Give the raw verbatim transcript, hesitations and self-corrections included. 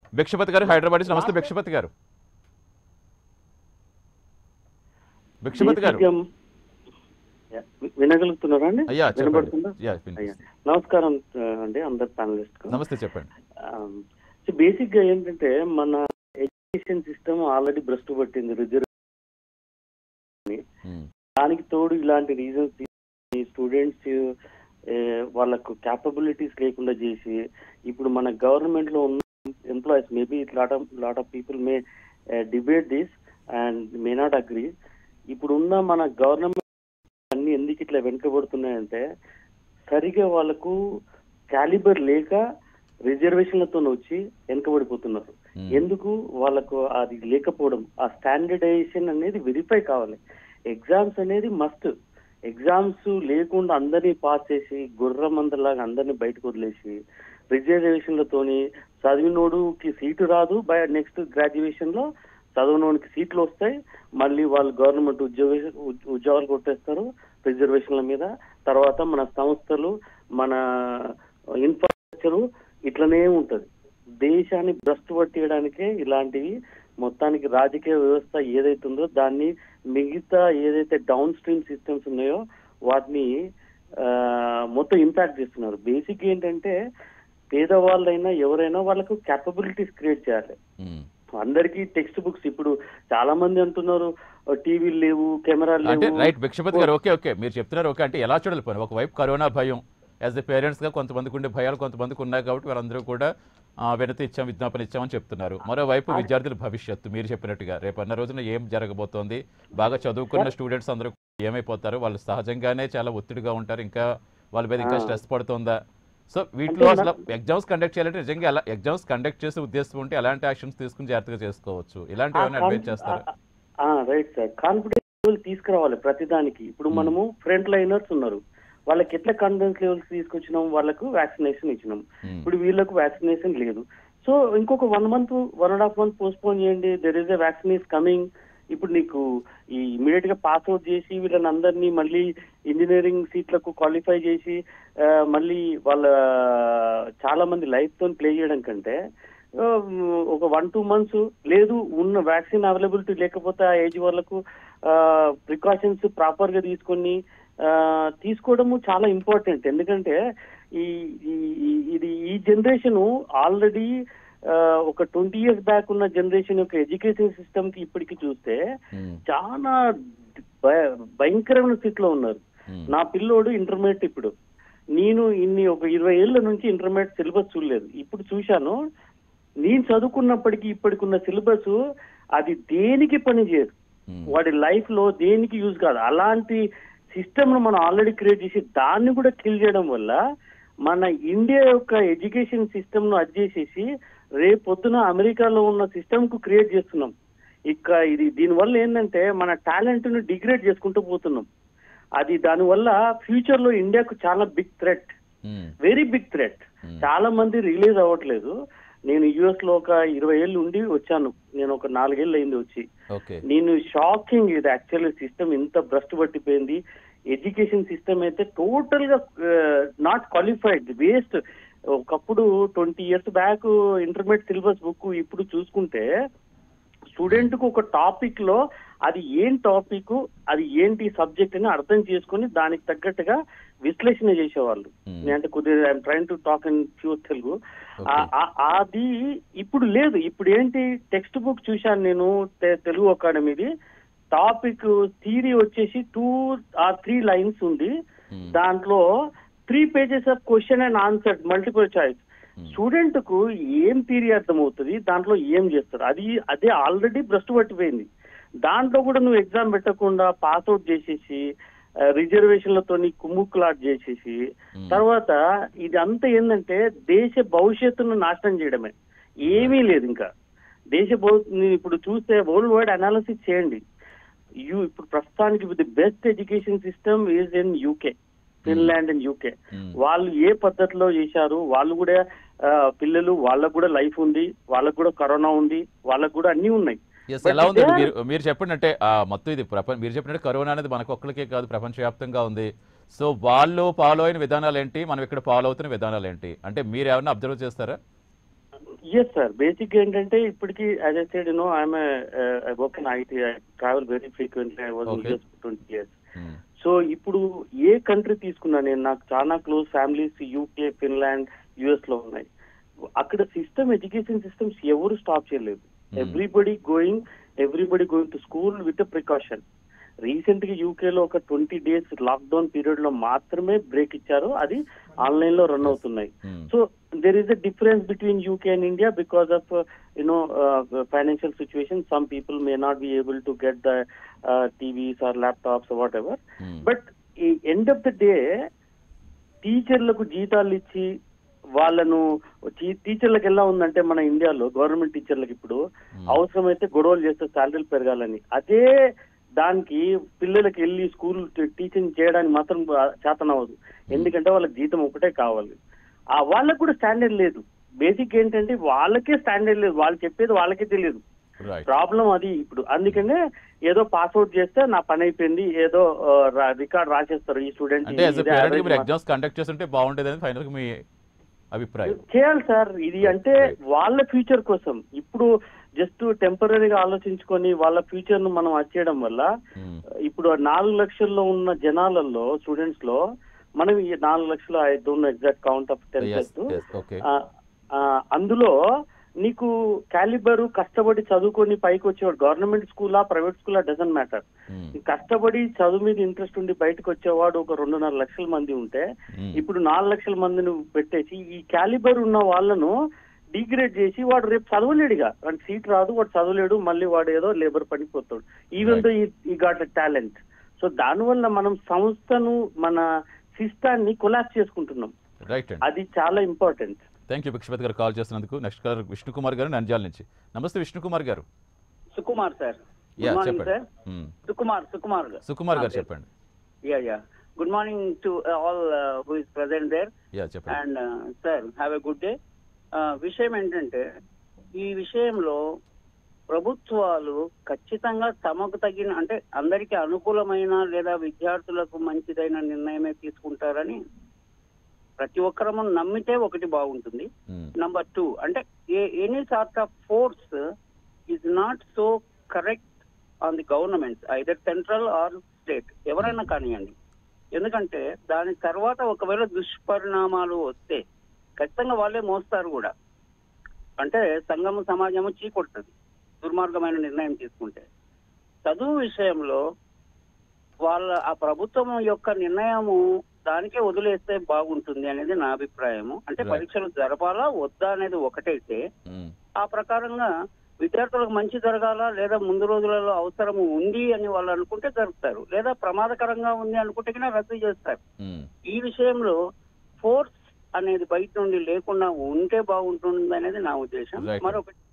భిక్షపతి గారు హైదరాబాద్ నుంచి. నమస్తే భిక్షపతి గారు. భిక్షపతి గారు వినగలుగుతున్నారా అండి? అయ్యా వినబడుతుందా? నమస్కారం అండి అందరు ప్యానలిస్ట్. నమస్తే, చెప్పండి. బేసిక్ గా ఏంటంటే మన ఎడ్యుకేషన్ సిస్టమ్ ఆల్రెడీ భ్రష్టు పట్టింది. రిజర్వ్ దానికి తోడు ఇలాంటి రీజన్స్ స్టూడెంట్స్ వాళ్ళకు క్యాపబిలిటీస్ లేకుండా చేసి ఇప్పుడు మన గవర్నమెంట్ లో ఉన్న employees maybe lot of lot of people may debate this and may not agree. ఇప్పుడున్న మన గవర్నమెంట్ అన్ని ఎందుకు ఇట్లా వెనుకబడుతున్నాయంటే సరిగా వాళ్ళకు క్యాలిబర్ లేక రిజర్వేషన్లతో వచ్చి వెనుకబడిపోతున్నారు. ఎందుకు వాళ్ళకు అది లేకపోవడం, ఆ స్టాండర్డైజేషన్ అనేది వెరిఫై కావాలి. ఎగ్జామ్స్ అనేది మస్ట్. ఎగ్జామ్స్ లేకుండా అందరినీ పాస్ చేసి గుర్రమందలాగా అందరినీ బయటకు వదిలేసి రిజర్వేషన్లతోని చదివినోడుకి సీటు రాదు, బై నెక్స్ట్ గ్రాడ్యుయేషన్ లో చదివినోడికి సీట్లు వస్తాయి, మళ్ళీ వాళ్ళు గవర్నమెంట్ ఉద్యోగ ఉద్యోగాలు కొట్టేస్తారు రిజర్వేషన్ల మీద. తర్వాత మన సంస్థలు మన ఇన్ఫ్రాస్ట్రక్చరు ఇట్లనే ఉంటది. దేశాన్ని భ్రష్టు పట్టేయడానికే ఇలాంటివి మొత్తానికి రాజకీయ వ్యవస్థ ఏదైతుందో దాన్ని మిగతా ఏదైతే డౌన్ స్ట్రీమ్ సిస్టమ్స్ ఉన్నాయో వాటిని మొత్తం ఇంపాక్ట్ చేస్తున్నారు. బేసిక్ ఏంటంటే పేదవాళ్ళైనా ఎవరైనా వాళ్ళకు క్యాపబిలిటీస్ క్రియేట్ చేయాలి. అందరికీ టెక్స్ట్ బుక్స్ ఇప్పుడు చాలా మంది అంటున్నారు టీవీలు లేవు, కెమెరాలు లేవు. రైట్ భిక్షపతి గారు, ఓకే ఓకే మీరు చెప్తున్నారు. ఓకే అంటే ఎలా చూడాలి పోనీ, ఒకవైపు కరోనా భయం, యాజ్ ఎ పేరెంట్స్గా కొంతమందికి ఉండే భయాలు కొంతమందికి ఉన్నాయి కాబట్టి వాళ్ళందరూ కూడా వినతి ఇచ్చాం విజ్ఞాపన ఇచ్చామని చెప్తున్నారు. మరోవైపు విద్యార్థుల భవిష్యత్తు మీరు చెప్పినట్టుగా రేపు అన్న రోజున ఏం జరగబోతోంది, బాగా చదువుకున్న స్టూడెంట్స్ అందరూ ఏమైపోతారు, వాళ్ళు సహజంగానే చాలా ఒత్తిడిగా ఉంటారు, ఇంకా వాళ్ళ మీద ఇంకా స్ట్రెస్ పడుతుందా? సో వీటిలో అసలు ఎగ్జామ్స్ కండక్ట్ చేయాలంటే నిజంగా ఎలా ఎగ్జామ్స్ కండక్ట్ చేసే ఉద్దేశం ఉంటే ఎలాంటి యాక్షన్స్ తీసుకుని జాగ్రత్తగా చేసుకోవచ్చు, ఇలాంటి ఏమైనా అడ్వైజ్ చేస్తారా? రైట్ సార్, కాన్ఫిడెన్స్ లెవెల్ తీసుకురావాలి ప్రతిదానికి. ఇప్పుడు మనము ఫ్రంట్ లైనర్స్ ఉన్నారు, వాళ్ళకి ఎట్లా కాన్ఫిడెన్స్ లెవెల్స్ తీసుకొచ్చినాం, వాళ్ళకు వ్యాక్సినేషన్ ఇచ్చినాం. ఇప్పుడు వీళ్ళకు వ్యాక్సినేషన్ లేదు. సో ఇంకొక one month one and half month postpone చేయండి, there is a vaccine is coming. ఇప్పుడు నీకు ఈ ఇమీడియట్ గా పాస్ అవుట్ చేసి వీళ్ళని అందరినీ మళ్ళీ ఇంజనీరింగ్ సీట్లకు క్వాలిఫై చేసి మళ్ళీ వాళ్ళ చాలా మంది లైఫ్ తో ప్లే చేయడం కంటే ఒక వన్ టూ మంత్స్ లేదు, ఉన్న వ్యాక్సిన్ అవైలబిలిటీ లేకపోతే ఆ ఏజ్ వాళ్ళకు ప్రికాషన్స్ ప్రాపర్ గా తీసుకొని తీసుకోవడము చాలా ఇంపార్టెంట్. ఎందుకంటే ఈ ఇది ఈ జనరేషన్ ఆల్రెడీ ఒక ట్వంటీ ఇయర్స్ బ్యాక్ ఉన్న జనరేషన్ యొక్క ఎడ్యుకేషన్ సిస్టమ్ కి ఇప్పటికి చూస్తే చాలా భయంకరమైన స్థితిలో ఉన్నారు. నా పిల్లోడు ఇంటర్మీడియట్, ఇప్పుడు నేను ఇన్ని ఒక ఇరవై ఏళ్ల నుంచి ఇంటర్మీడియట్ సిలబస్ చూడలేదు, ఇప్పుడు చూశాను. నేను చదువుకున్నప్పటికీ ఇప్పటికున్న సిలబస్ అది దేనికి పని చేయదు, వాడి లైఫ్ లో దేనికి యూజ్ కాదు. అలాంటి సిస్టమ్ ను మనం ఆల్రెడీ క్రియేట్ చేసి దాన్ని కూడా కిల్ చేయడం వల్ల మన ఇండియా యొక్క ఎడ్యుకేషన్ సిస్టమ్ ను అది చేసేసి రేపు పొద్దున అమెరికాలో ఉన్న సిస్టమ్ కు క్రియేట్ చేస్తున్నాం. ఇక ఇది దీనివల్ల ఏంటంటే మన టాలెంట్ ను డిగ్రేడ్ చేసుకుంటూ పోతున్నాం. అది దానివల్ల ఫ్యూచర్ లో ఇండియాకు చాలా big threat, very big threat. చాలా మంది రిలీజ్ అవ్వట్లేదు. నేను యుఎస్ లో ఒక ఇరవై ఏళ్ళు ఉండి వచ్చాను, నేను ఒక నాలుగేళ్ళు అయింది వచ్చి. నేను షాకింగ్ ఇది యాక్చువల్లీ సిస్టమ్ ఇంత భ్రష్టు పట్టిపోయింది. ఎడ్యుకేషన్ సిస్టమ్ అయితే టోటల్ గా నాట్ క్వాలిఫైడ్, వేస్ట్. ఒకప్పుడు twenty years back intermediate syllabus book ఇప్పుడు చూసుకుంటే స్టూడెంట్ కు ఒక టాపిక్ లో అది ఏం టాపిక్, అది ఏంటి సబ్జెక్ట్ అని అర్థం చేసుకుని దానికి తగ్గట్టుగా విశ్లేషణ చేసేవాళ్ళు. అంటే కొద్దిగా I'm train to talk in pure Telugu. అది ఇప్పుడు లేదు. ఇప్పుడు ఏంటి, టెక్స్ట్ బుక్ చూశాను నేను తెలుగు అకాడమీది. టాపిక్ థియరీ వచ్చేసి టూ ఆర్ త్రీ లైన్స్ ఉంది, దాంట్లో three pages of question and answer multiple choice. Student కు ఏం థియరీ అర్థమవుతుంది, దాంట్లో ఏం చేస్తారు, అది అదే ఆల్రెడీ భ్రష్టు పట్టిపోయింది. దాంట్లో కూడా నువ్వు ఎగ్జామ్ పెట్టకుండా పాస్అవుట్ చేసేసి రిజర్వేషన్లతో కుమ్ముక్కులాట్ చేసేసి తర్వాత ఇది అంతా ఏంటంటే దేశ భవిష్యత్తును నాశనం చేయడమే, ఏమీ లేదు. ఇంకా దేశ భవి ఇప్పుడు చూస్తే వరల్డ్ వైడ్ అనాలిసిస్ చేయండి. యూ ఇప్పుడు ప్రస్తుతానికి the best education system is in UK, Finland and UK. వాళ్ళు ఏ పద్ధతిలో చేశారు, వాళ్ళు కూడా పిల్లలు వాళ్ళకు కూడా లైఫ్ ఉంది, వాళ్ళకు కూడా కరోనా ఉంది, వాళ్ళకు కూడా అన్ని ఉన్నాయి. ఎలా ఉంది మీరు మీరు చెప్పినట్టే మొత్తం ఇది ప్రపంచ మీరు చెప్పినట్టు కరోనా అనేది మనకు ఒక్కరికే కాదు ప్రపంచవ్యాప్తంగా ఉంది. సో వాళ్ళు ఫాలో అయిన విధానాలు ఏంటి, మనం ఇక్కడ ఫాలో అవుతున్న విధానాలు ఏంటి అంటే మీరు ఏమన్నా అబ్జర్వ్ చేస్తారా? ఎస్ సార్, బేసిక్ ఏంటంటే ఇప్పటికి as I said, you know I'm I work in IT, I travel very frequently, I was in Okay. US twenty years. So ఇప్పుడు ఏ కంట్రీ తీసుకున్నా నేను, నాకు చాలా close families UK, Finland, US లో ఉన్నాయి. అక్కడ సిస్టమ్, ఎడ్యుకేషన్ సిస్టమ్స్ ఎవరు స్టాప్ చేయలేదు. Everybody going everybody going to school with precaution. Recent గా యూకే లో ఒక ట్వంటీ డేస్ లాక్డౌన్ పీరియడ్ లో మాత్రమే బ్రేక్ ఇచ్చారు, అది ఆన్లైన్ లో రన్ అవుతున్నాయి. So there is a difference between U K and India because of uh, you know uh, financial situation. Some people may not be able to get the uh, T Vs or laptops or whatever. Hmm. But ఈ end of the day టీచర్లకు జీతాలు ఇచ్చి వాళ్ళను, టీచర్లకు ఎలా ఉందంటే మన ఇండియాలో గవర్నమెంట్ టీచర్లకు ఇప్పుడు అవసరమైతే గొడవలు చేస్తే శాలరీలు పెరగాలని, అదే దానికి పిల్లలకి వెళ్ళి స్కూల్ టీచింగ్ చేయడానికి మాత్రం చేతనవ్వదు. ఎందుకంటే వాళ్ళకి జీతం ఒకటే కావాలి. ఆ వాళ్ళకు కూడా స్టాండర్డ్ లేదు. బేసిక్ ఏంటంటే వాళ్ళకే స్టాండర్డ్ లేదు, వాళ్ళు చెప్పేది వాళ్ళకే తెలియదు. ప్రాబ్లం అది ఇప్పుడు. అందుకనే ఏదో పాస్అవుట్ చేస్తే నా పని అయిపోయింది, ఏదో రికార్డ్ రాసేస్తారు ఈ స్టూడెంట్. ఎగ్జామ్స్ కండక్ట్ చేస్తుంటే బాగుండేది అని ఫైనల్ గా మీ అభిప్రాయం. చేయాలి సార్ ఇది, అంటే వాళ్ళ ఫ్యూచర్ కోసం. ఇప్పుడు జస్ట్ టెంపరీగా ఆలోచించుకొని వాళ్ళ ఫ్యూచర్ ను మనం వచ్చేయడం వల్ల ఇప్పుడు నాలుగు లక్షల్లో ఉన్న జనాలలో, స్టూడెంట్స్ లో, మనం ఈ నాలుగు లక్షలు, I don't know exact count of ten అందులో నీకు క్యాలిబర్ కష్టపడి చదువుకొని పైకి వచ్చేవాడు, గవర్నమెంట్ స్కూలా ప్రైవేట్ స్కూలా డజంట్ మ్యాటర్, కష్టపడి చదువు మీద ఇంట్రెస్ట్ ఉండి బయటకు వచ్చేవాడు ఒక రెండున్నర లక్షల మంది ఉంటే, ఇప్పుడు నాలుగు లక్షల మందిని పెట్టేసి ఈ క్యాలిబర్ ఉన్న వాళ్ళను డిగ్రేడ్ చేసి వాడు రేపు చదవలేడుగా, వాడు సీట్ రాదు, వాడు చదవలేడు, మళ్ళీ వాడు ఏదో లేబర్ పనికి పోతాడు, ఈవెన్ దో ఈ గాట్ ఎ టాలెంట్. సో దానివల్ల మనం సంస్థను, మన సిస్టాన్ని కొలాప్స్ చేసుకుంటున్నాం. రైట్, అది చాలా ఇంపార్టెంట్. థ్యాంక్ యూ భిక్షపతి గారు కాల్ చేసినందుకు. నెక్స్ట్ కాలర్ విష్ణుకుమార్ గారు నంద్యాల నుంచి. నమస్తే విష్ణుకుమార్ గారు. సుకుమార్ సార్. యా చెప్పండి. సుకుమార్ సుకుమార్ సుకుమార్ గారు చెప్పండి. Yeah yeah good morning to all who is present there. Yeah చెప్పండి. And sir have a good day. విషయం ఏంటంటే, ఈ విషయంలో ప్రభుత్వాలు ఖచ్చితంగా తమకు తగిన, అంటే అందరికీ అనుకూలమైన లేదా విద్యార్థులకు మంచిదైన నిర్ణయమే తీసుకుంటారని ప్రతి ఒక్కరము నమ్మితే ఒకటి బాగుంటుంది. నంబర్ టూ, అంటే any sort of force is not so correct on the government, either central or state, ఎవరైనా కానివ్వండి. ఎందుకంటే దాని తర్వాత ఒకవేళ దుష్పరిణామాలు వస్తే ఖచ్చితంగా వాళ్ళే మోస్తారు కూడా. అంటే సంఘము సమాజము చీకొడుతుంది దుర్మార్గమైన నిర్ణయం తీసుకుంటే. చదువు విషయంలో వాళ్ళ ఆ ప్రభుత్వం యొక్క నిర్ణయము దానికే వదిలేస్తే బాగుంటుంది అనేది నా అభిప్రాయము. అంటే పరీక్షలు జరపాలా వద్దా అనేది ఒకటైతే, ఆ ప్రకారంగా విద్యార్థులకు మంచి జరగాల లేదా ముందు రోజులలో అవసరము ఉంది అని వాళ్ళు అనుకుంటే జరుపుతారు, లేదా ప్రమాదకరంగా ఉంది అనుకుంటే కన్నా రద్దు చేస్తారు. ఈ విషయంలో ఫోర్స్ అనేది బయట నుండి లేకుండా ఉంటే బాగుంటుంది అనేది నా ఉద్దేశం. మరొకటి